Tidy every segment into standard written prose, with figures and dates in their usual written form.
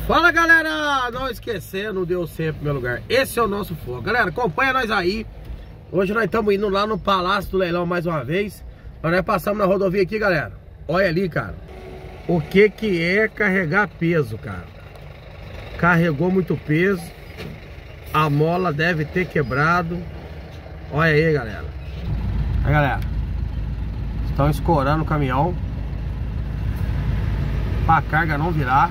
Fala galera, não esquecendo, Deus sempre meu lugar. Esse é o nosso foco, galera, acompanha nós aí. Hoje nós estamos indo lá no Palácio do Leilão mais uma vez. Nós passamos na rodovia aqui, galera. Olha ali, cara, o que é carregar peso, cara. Carregou muito peso. A mola deve ter quebrado. Olha aí, galera. Aí, galera, estão escorando o caminhão pra carga não virar.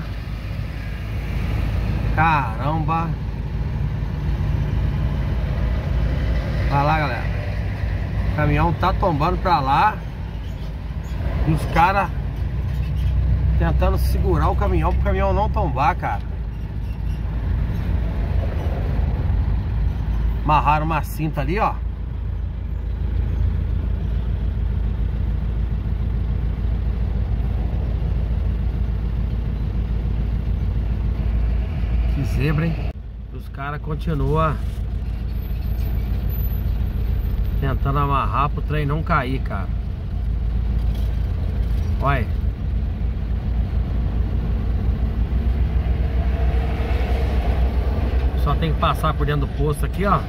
Caramba. Olha lá, galera. O caminhão tá tombando pra lá. E os caras tentando segurar o caminhão pro caminhão não tombar, cara. Amarraram uma cinta ali, ó. Que zebra, hein? Os caras continuam tentando amarrar pro trem não cair, cara. Olha. Só tem que passar por dentro do posto aqui, ó.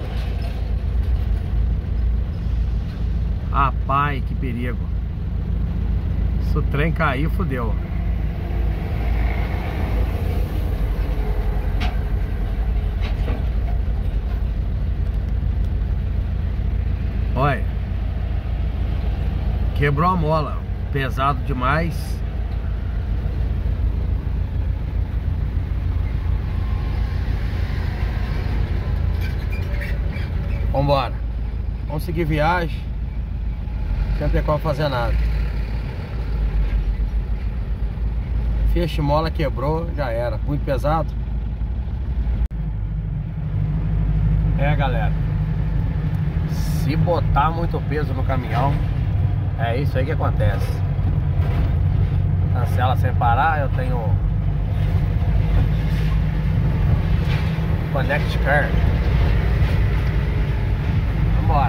Rapaz, que perigo. Se o trem cair, fodeu. Olha, quebrou a mola, pesado demais. Vambora, vamos seguir viagem, sem ter como fazer nada. Feixe mola, quebrou, já era, muito pesado. É, galera, se botar muito peso no caminhão, é isso aí que acontece. Cancela sem parar. Eu tenho Connect Car. Vambora.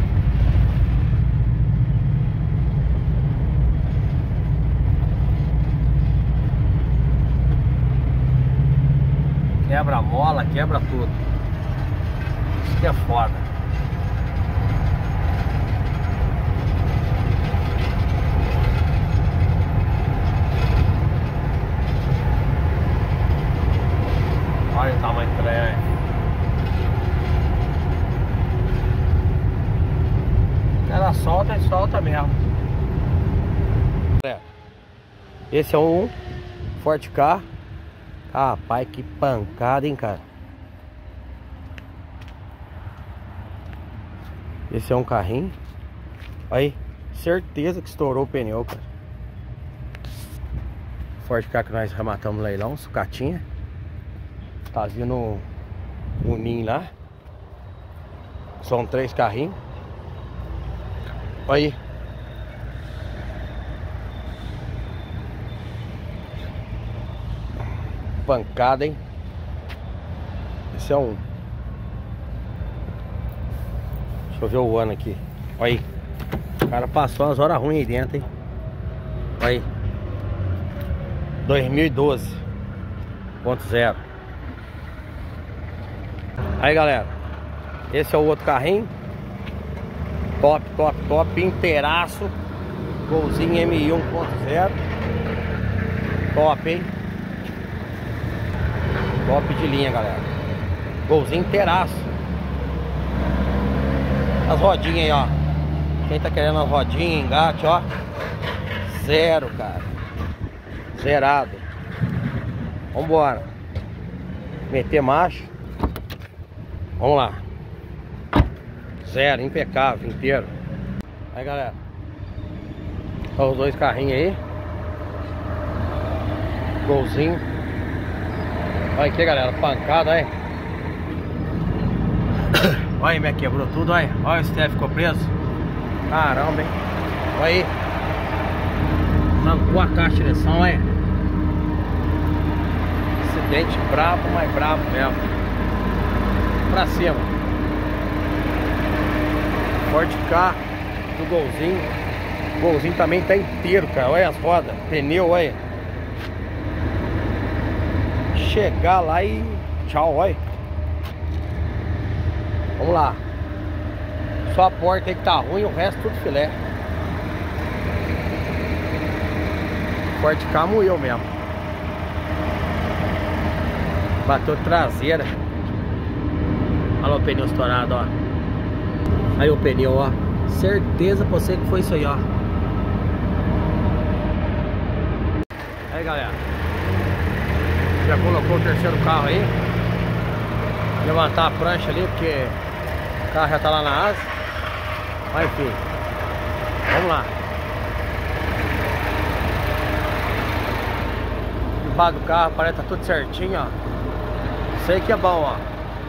Quebra a mola, quebra tudo. Isso que é foda. Olha o tamanho do trem. Ela solta e solta mesmo. Esse é um Ford Ka. Rapaz, que pancada, hein, cara. Esse é um carrinho. Aí, certeza que estourou o pneu, cara. Ford Ka que nós rematamos no leilão, sucatinha. Tá vindo um ninho lá. São 3 carrinhos. Olha aí. Pancada, hein? Esse é um. Deixa eu ver o ano aqui. Olha aí. O cara passou as horas ruins aí dentro, hein? Olha aí. 2012.0. Aí, galera, esse é o outro carrinho. Top, top, top, inteiraço. Golzinho MI 1.0. Top, hein? Top de linha, galera. Golzinho inteiraço. As rodinhas aí, ó. Quem tá querendo as rodinhas, engate, ó. Zero, cara. Zerado. Vambora. Meter marcha. Vamos lá. Zero, impecável, inteiro. Aí, galera, olha os 2 carrinhos aí. Golzinho. Olha aqui, galera, pancada, olha. Olha aí, me quebrou tudo, olha. Olha, o Steph ficou preso. Caramba, hein. Olha aí. Arrancou a caixa de direção, olha. Acidente brabo, mas brabo mesmo. Pra cima. Ford Ka do Golzinho. O Golzinho também tá inteiro, cara. Olha as rodas, pneu, olha. chegar lá e tchau, olha. Vamos lá. Só a porta aí que tá ruim, o resto tudo filé. Forte cá moeu mesmo. Bateu traseira. Olha o pneu estourado, ó. Aí o pneu, ó. Certeza pra você que foi isso aí, ó. Aí, galera. Já colocou o terceiro carro aí. Levantar a prancha ali, porque o carro já tá lá na asa. Mas enfim. Vamos lá. Embaixo do carro, parece que tá tudo certinho, ó. Isso aí que é bom, ó.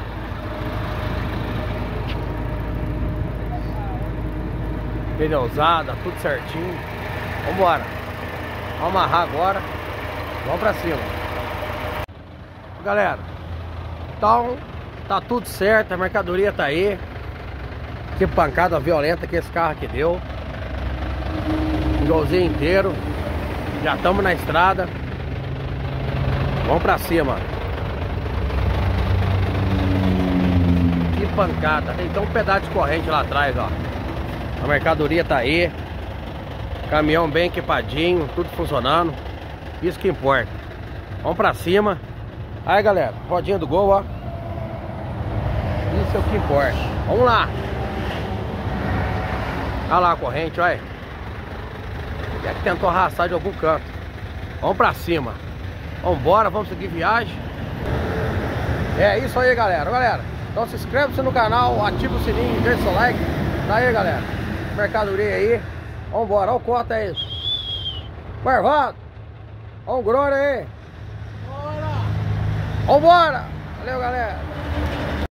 Pneusada, tudo certinho. Vambora. Vamos amarrar agora. Vamos pra cima. Galera, então tá tudo certo, a mercadoria tá aí. Que pancada violenta que esse carro aqui deu. Igualzinho inteiro. Já estamos na estrada. Vamos pra cima. Que pancada. Tem então um pedaço de corrente lá atrás, ó. A mercadoria tá aí. Caminhão bem equipadinho, tudo funcionando. Isso que importa. Vamos pra cima. Aí, galera, rodinha do gol, ó. Isso é o que importa. Vamos lá. Olha lá a corrente, olha. Já que tentou arrastar de algum canto. Vamos pra cima. Vambora, vamos seguir viagem. É isso aí, galera. Galera, então se inscreve-se no canal, ativa o sininho, deixa seu like. Tá aí, galera. Mercadoria aí. Vambora, olha o corte aí. Marvado. Olha o grore aí. Vambora. Valeu, galera.